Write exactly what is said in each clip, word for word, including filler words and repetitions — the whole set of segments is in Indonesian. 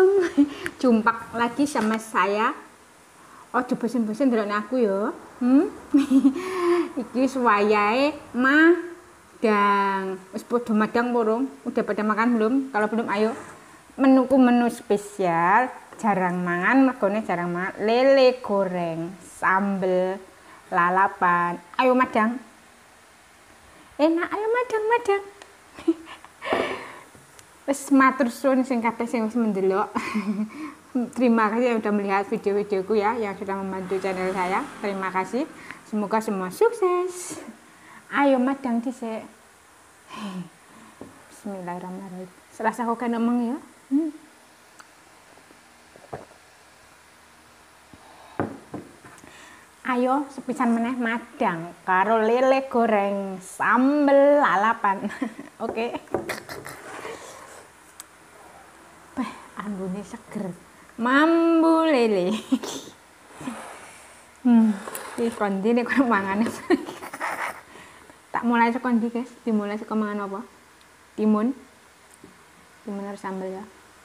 Assalamualaikum. Jumpa lagi sama saya. Oh, bosen-bosen ndelokne aku ya. Hmm. Iki suwayae madang. Wis padha madang burung? Udah pada makan belum? Kalau belum ayo. Menuku menu spesial, jarang mangan, mergone jarang mangan. Lele goreng, sambel, lalapan. Ayo madang. Enak, ayo madang, madang. Wes matur suwun sing kabeh sing wis mendelok. Terima kasih yang sudah melihat video-videoku ya, yang sudah membantu channel saya. Terima kasih. Semoga semua sukses. Ayo madang dhisik. Bismillahirrahmanirrahim. Selasa kok kan ngomong ya. Hmm. Ayo sepisan meneh madang karo lele goreng sambel lalapan. Oke. Beh, ambune seger. Mambu lele. Hmm, iki kondi nek kono mangane. Tak mulai saka ndi, guys? Dimulai saka mangan apa? Timun. Timun harus sambel ya.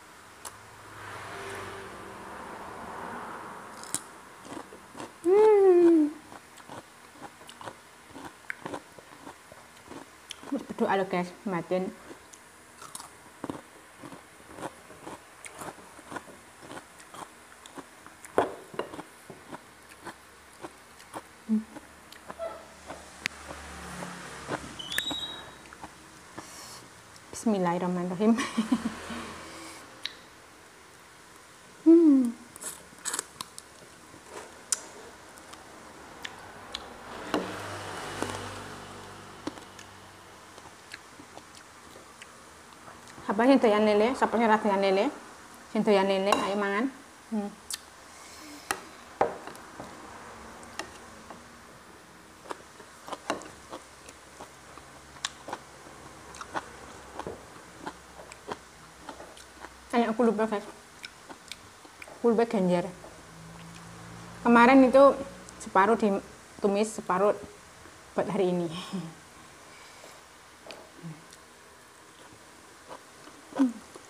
Hmm. Wis berdoa lho, guys, batin. Bismillahirrahmanirrahim. hmm. Apa sing doyan lele? Sapa sing ora doyan lele? Sing doyan lele, ayo mangan. Hmm. Kayak aku lupa, guys. Aku lupa ganjar. Kemarin itu separuh ditumis, separuh buat hari ini. hmm.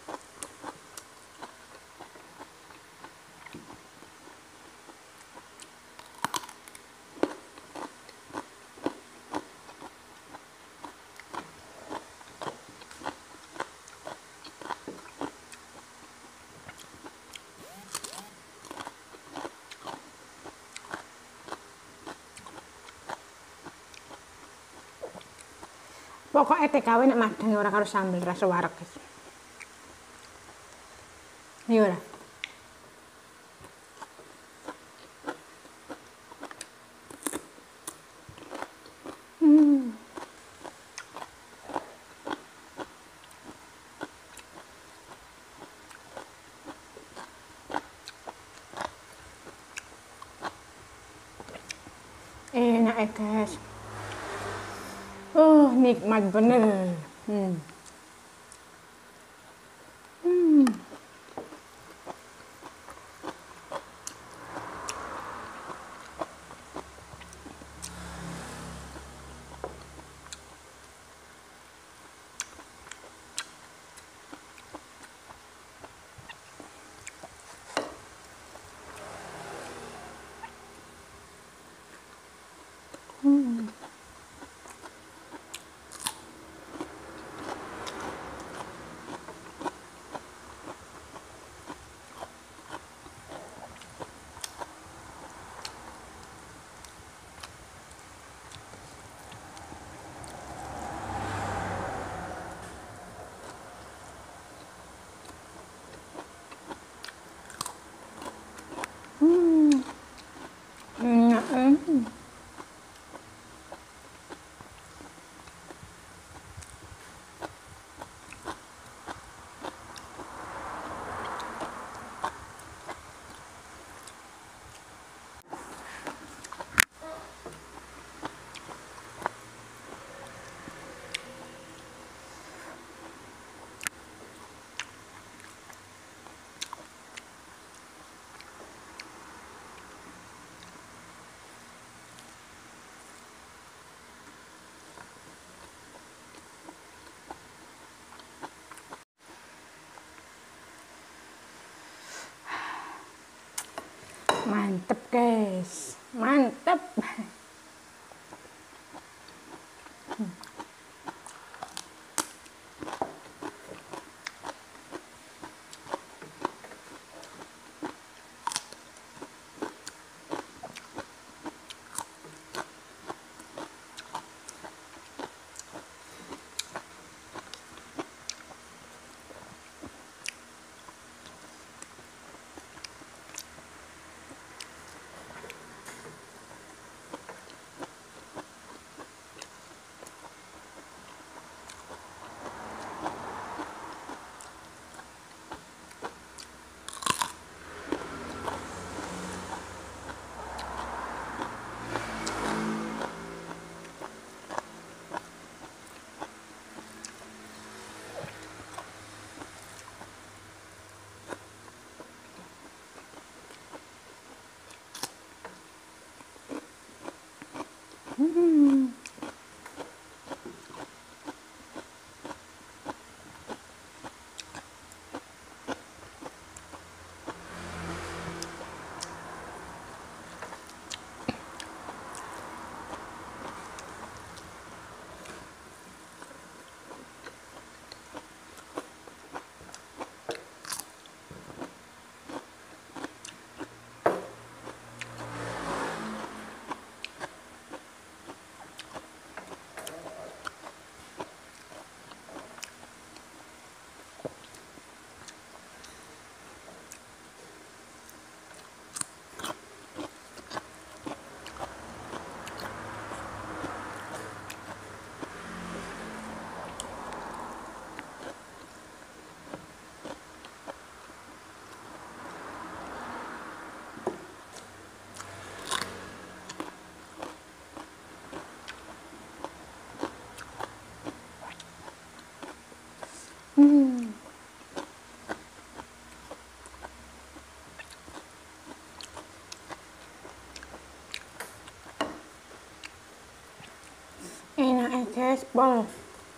Pokoknya T K W nek madang ora karo sambel rasa wareg, guys. Iya ora? Hmm. Enak ya, guys. Oh, nikmat bener. Hmm. Hmm. Hmm. Mantep guys, mantep. Hmm. Hmm. Enak ya guys, pol.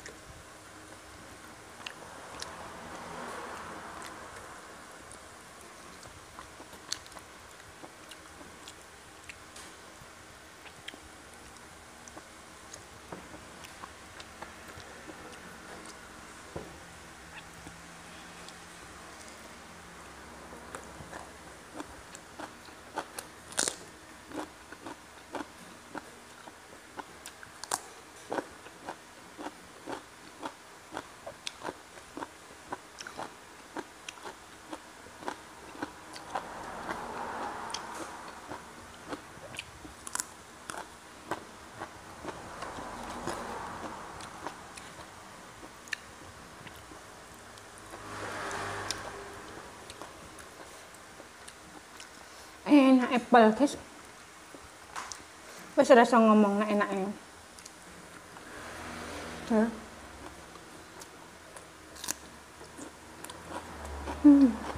Enak apple guys. Wis rasa ngomong nek enake. Tuh. Hmm.